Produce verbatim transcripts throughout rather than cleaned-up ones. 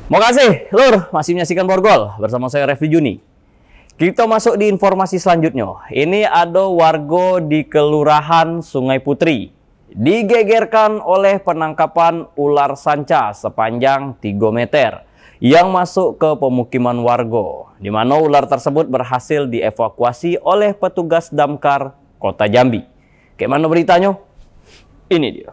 Makasih, Lur, masih menyaksikan Borgol bersama saya Refli Juni. Kita masuk di informasi selanjutnya. Ini ada warga di Kelurahan Sungai Putri digegerkan oleh penangkapan ular sanca sepanjang tiga meter yang masuk ke pemukiman warga, di mana ular tersebut berhasil dievakuasi oleh petugas damkar Kota Jambi. Kayak mana beritanya? Ini dia.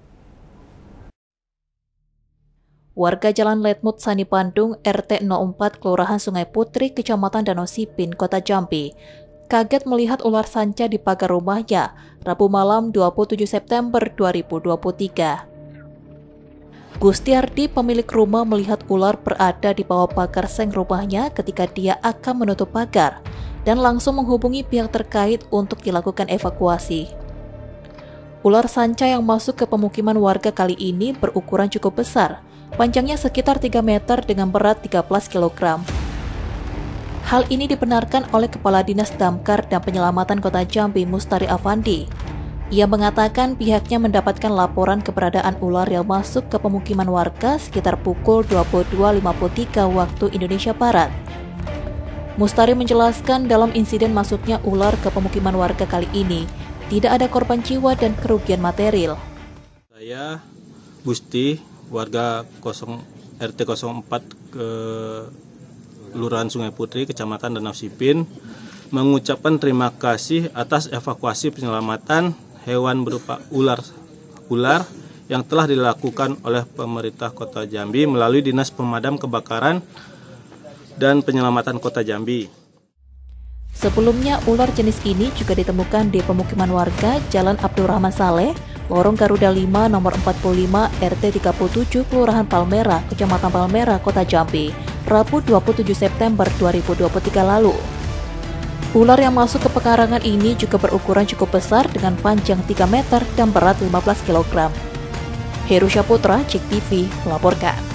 Warga Jalan Letmut Sani Bandung, R T nol empat, Kelurahan Sungai Putri, Kecamatan Danau Sipin, Kota Jambi, kaget melihat ular sanca di pagar rumahnya, Rabu malam dua puluh tujuh September dua ribu dua puluh tiga. Gustiardi, pemilik rumah, melihat ular berada di bawah pagar seng rumahnya ketika dia akan menutup pagar dan langsung menghubungi pihak terkait untuk dilakukan evakuasi. Ular sanca yang masuk ke pemukiman warga kali ini berukuran cukup besar, panjangnya sekitar tiga meter dengan berat tiga belas kilogram. Hal ini dibenarkan oleh Kepala Dinas Damkar dan Penyelamatan Kota Jambi, Mustari Afandi. Ia mengatakan pihaknya mendapatkan laporan keberadaan ular yang masuk ke pemukiman warga sekitar pukul dua puluh dua lima puluh tiga waktu Indonesia Barat. Mustari menjelaskan dalam insiden masuknya ular ke pemukiman warga kali ini, tidak ada korban jiwa dan kerugian material. Saya Gusti, warga R T nol empat ke Kelurahan Sungai Putri, Kecamatan Danau Sipin, mengucapkan terima kasih atas evakuasi penyelamatan hewan berupa ular ular yang telah dilakukan oleh pemerintah Kota Jambi melalui Dinas Pemadam Kebakaran dan Penyelamatan Kota Jambi. Sebelumnya, ular jenis ini juga ditemukan di pemukiman warga Jalan Abdurrahman Saleh, Lorong Garuda lima, nomor empat puluh lima, R T tiga puluh tujuh, Kelurahan Palmerah, Kecamatan Palmerah, Kota Jambi, Rabu dua puluh tujuh September dua ribu dua puluh tiga lalu. Ular yang masuk ke pekarangan ini juga berukuran cukup besar dengan panjang tiga meter dan berat lima belas kilogram. Heru Syaputra, Cek T V, melaporkan.